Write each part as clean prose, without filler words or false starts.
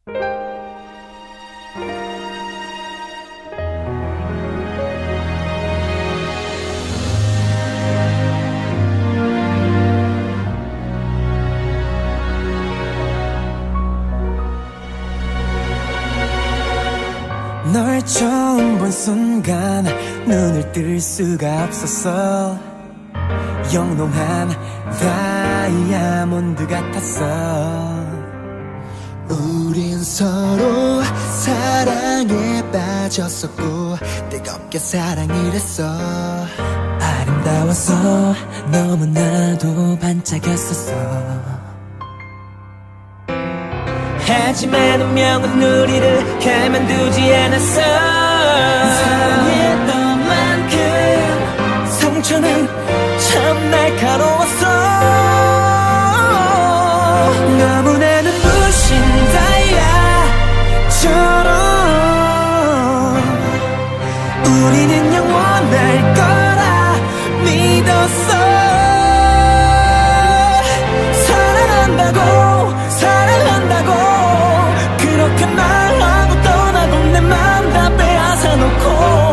널 처음 본 순간 눈을 뜰 수가 없었어. 영롱한 다이아몬드 같았어. 우린 서로 사랑에 빠졌었고 뜨겁게 사랑을 했어. 아름다워서 너무나도 반짝였었어. 하지만 운명은 우리를 가만두지 않았어. 사랑했던 만큼 상처는 참 날카로웠어. 너무나 눈부신 다이아처럼 우리는 영원할 거라 믿었어. 사랑한다고 그렇게 말하고 떠나고 내 맘 다 빼앗아 놓고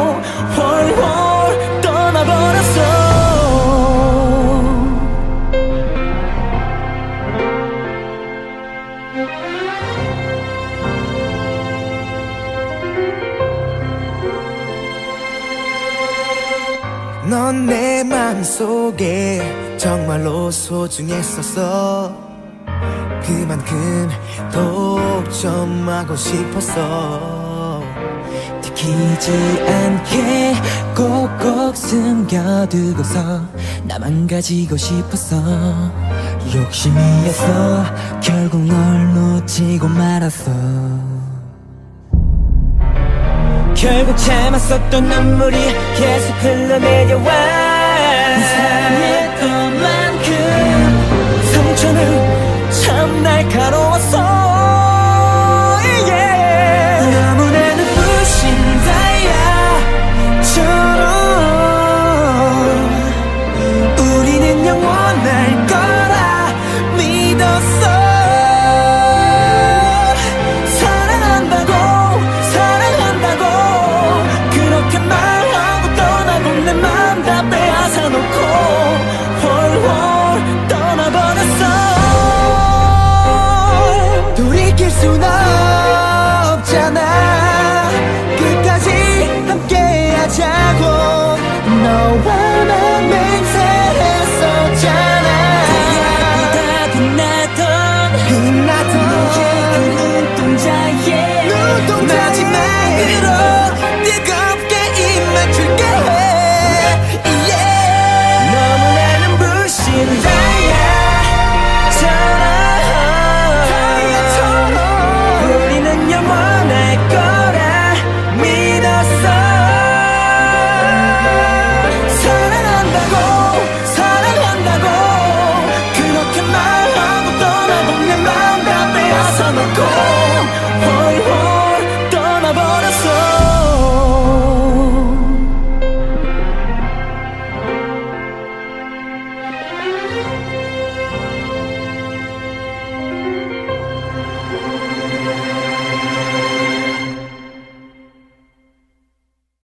홀홀 떠나버렸어. 넌 내 맘속에 정말로 소중했었어. 그만큼 독점하고 싶었어. 들키지 않게 꼭꼭 숨겨두고서 나만 가지고 싶었어. 욕심이었어. 결국 널 놓치고 말았어. 결국 참았었던 눈물이 계속 흘러내려와. 사랑했던 만큼 상처는 참 날카로웠어.